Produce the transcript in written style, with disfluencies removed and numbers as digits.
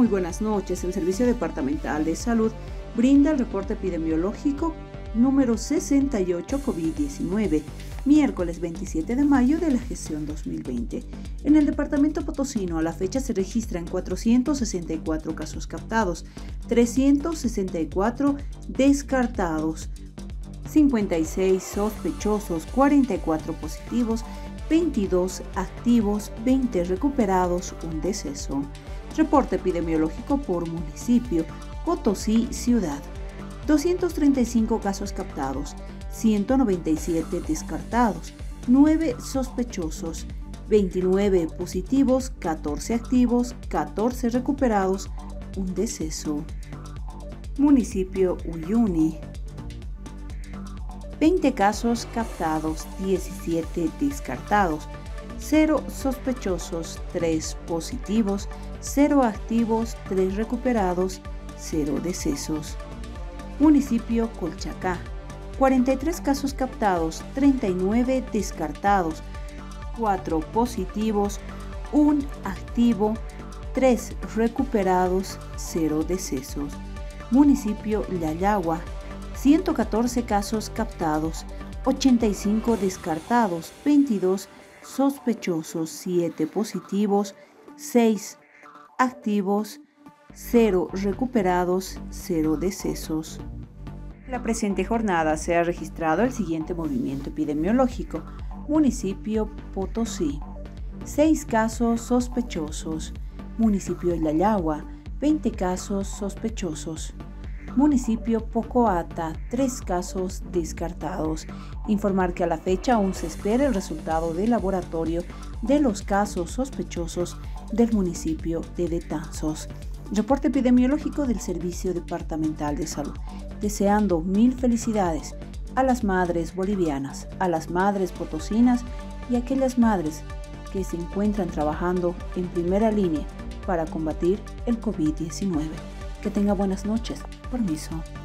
buenas noches. El Servicio Departamental de Salud brinda el reporte epidemiológico número 68 COVID-19, miércoles 27 de mayo de la gestión 2020. En el departamento potosino a la fecha se registran 464 casos captados, 364 descartados, 56 sospechosos, 44 positivos, 22 activos, 20 recuperados, un deceso. Reporte epidemiológico por municipio: Potosí Ciudad. 235 casos captados, 197 descartados, 9 sospechosos, 29 positivos, 14 activos, 14 recuperados, un deceso. Municipio Uyuni. 20 casos captados, 17 descartados, 0 sospechosos, 3 positivos, 0 activos, 3 recuperados, 0 decesos. Municipio Colchacá. 43 casos captados, 39 descartados, 4 positivos, 1 activo, 3 recuperados, 0 decesos. Municipio Llayagua. 114 casos captados, 85 descartados, 22 sospechosos, 7 positivos, 6 activos, 0 recuperados, 0 decesos. La presente jornada se ha registrado el siguiente movimiento epidemiológico. Municipio Potosí. 6 casos sospechosos. Municipio Llayagua. 20 casos sospechosos. Municipio Pocoata, 3 casos descartados. Informar que a la fecha aún se espera el resultado del laboratorio de los casos sospechosos del municipio de Betanzos. Reporte epidemiológico del Servicio Departamental de Salud. Deseando mil felicidades a las madres bolivianas, a las madres potosinas y a aquellas madres que se encuentran trabajando en primera línea para combatir el COVID-19. Que tenga buenas noches. Permiso.